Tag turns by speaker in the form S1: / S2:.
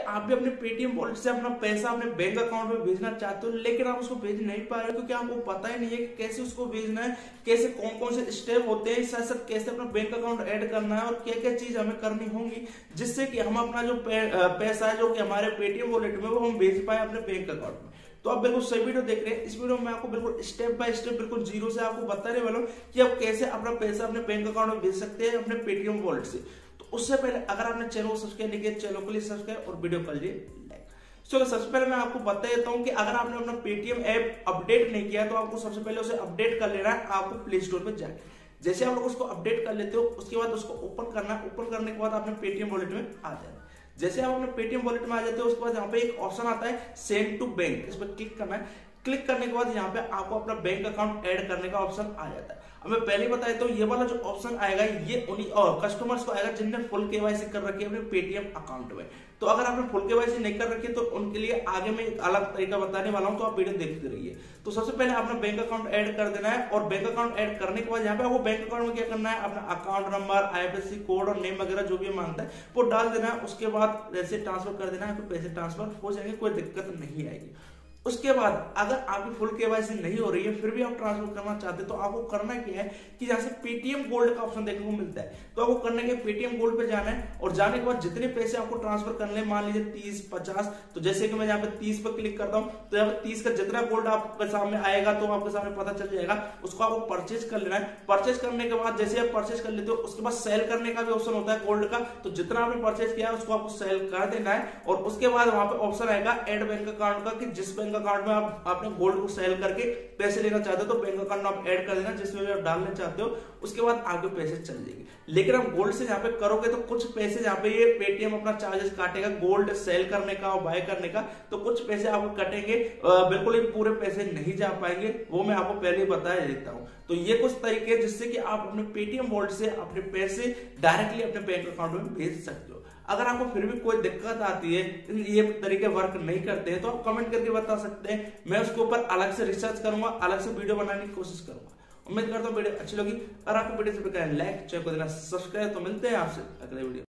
S1: आप भी अपने पेटीएम वॉलेट से अपना पैसा अपने बैंक अकाउंट में भेजना चाहते हो, लेकिन आप उसको भेज नहीं पा रहे हो क्योंकि आपको पता ही नहीं है कि कैसे उसको भेजना है, कैसे कौन कौन से स्टेप होते हैं, साथ साथ कैसे अपना बैंक अकाउंट ऐड करना है और क्या क्या चीज हमें करनी होंगी जिससे कि हम अपना जो पैसा है जो कि हमारे पेटीएम वॉलेट में वो हम भेज पाए अपने बैंक अकाउंट में। तो आप बिल्कुल सही वीडियो देख रहे हैं। इस वीडियो में आपको बिल्कुल स्टेप बाय स्टेप बिल्कुल जीरो से आपको बताने वाला हूं कि आप कैसे अपना पैसा अपने बैंक अकाउंट में भेज सकते हैं अपने पेटीएम वॉलेट से। तो उससे पहले अगर आपने चैनल को सब्सक्राइब नहीं किया, चैनल को सब्सक्राइब और वीडियो कर लीजिए लाइक। चलो सबसे पहले मैं आपको बता देता हूं कि अगर आपने अपना पेटीएम ऐप अपडेट नहीं किया तो आपको सबसे पहले उसे अपडेट कर लेना है। आपको प्ले स्टोर पर जाके जैसे आप लोग उसको अपडेट कर लेते हो उसके बाद उसको ओपन करना है। ओपन करने के बाद अपने पेटीएम वॉलेट में आ जाए। जैसे आप अपने पेटीएम वॉलेट में आ जाते हो उसके बाद यहाँ पे एक ऑप्शन आता है सेंड टू बैंक, इस पर क्लिक करना है। क्लिक करने के बाद यहाँ पे आपको अपना बैंक अकाउंट ऐड करने का ऑप्शन आ जाता है। अब मैं पहले बता देता हूँ ये वाला जो ऑप्शन आएगा ये उन्हीं कस्टमर्स को आएगा जिनने फुल केवाईसी कर रखी है अपने पेटीएम अकाउंट में। तो अगर आपने फुल केवाईसी नहीं कर रखी है तो उनके लिए आगे में एक अलग तरीका बताने वाला हूं, तो आप वीडियो देखते रहिए। तो सबसे पहले अपना बैंक अकाउंट ऐड कर देना है और बैंक अकाउंट ऐड करने के बाद यहाँ पे आपको बैंक अकाउंट में क्या करना है, अपना अकाउंट नंबर, आईएफएससी कोड और नेम वगैरह जो भी मांगता है वो डाल देना है। उसके बाद पैसे ट्रांसफर कर देना है, तो पैसे ट्रांसफर हो जाएंगे, कोई दिक्कत नहीं आएगी। उसके बाद अगर आपकी फुल केवाईसी नहीं हो रही है फिर भी आप ट्रांसफर करना चाहते हैं तो आपको करना क्या है कि जहां से पेटीएम गोल्ड का ऑप्शन देखने को मिलता है तो आपको करना है पेटीएम गोल्ड पे जाना है और जाने के बाद जितने पैसे आपको ट्रांसफर करने, मान लीजिए 30, 50, तो जैसे कि मैं यहाँ पे 30 पर क्लिक करता हूँ तो यहाँ पे 30 का जितना गोल्ड आपके सामने आएगा तो आपके सामने पता चल जाएगा, उसको आपको परचेज कर लेना है। परचेज करने के बाद जैसे आप परचेज कर लेते हो उसके बाद सेल करने का भी ऑप्शन होता है गोल्ड का, तो जितना आपने परचेज किया है उसको आपको सेल कर देना है। और उसके बाद वहां पे ऑप्शन आएगा एड बैंक अकाउंट का, कि जिस बैंक अकाउंट में आपने गोल्ड को सेल करके पैसे लेना चाहते हो तो बैंक अकाउंट आप ऐड कर देना जिसमें आप डालना चाहते हो। उसके बाद आपके पैसे चल जाएंगे। लेकिन आप गोल्ड से यहाँ पे करोगे तो कुछ पैसे यहाँ पे ये पेटीएम अपना चार्जेस काटेगा गोल्ड सेल करने का और बाय करने का, तो कुछ पैसे आपको कटेंगे, बिल्कुल ही पूरे पैसे नहीं जा पाएंगे, वो मैं आपको पहले ही बता देता हूँ। तो ये कुछ तरीके जिससे कि आप अपने पेटीएम वॉलेट से अपने पैसे डायरेक्टली अपने बैंक अकाउंट में भेज सकते हो। अगर आपको फिर भी कोई दिक्कत आती है, ये तरीके वर्क नहीं करते हैं, तो आप कमेंट करके बता सकते हैं। मैं उसके ऊपर अलग से रिसर्च करूंगा, अलग से वीडियो बनाने की कोशिश करूंगा। उम्मीद करता हूँ वीडियो अच्छी लगी। अगर आपको वीडियो से लाइक, चैनल को देना सब्सक्राइब। तो मिलते हैं आपसे अगले वीडियो।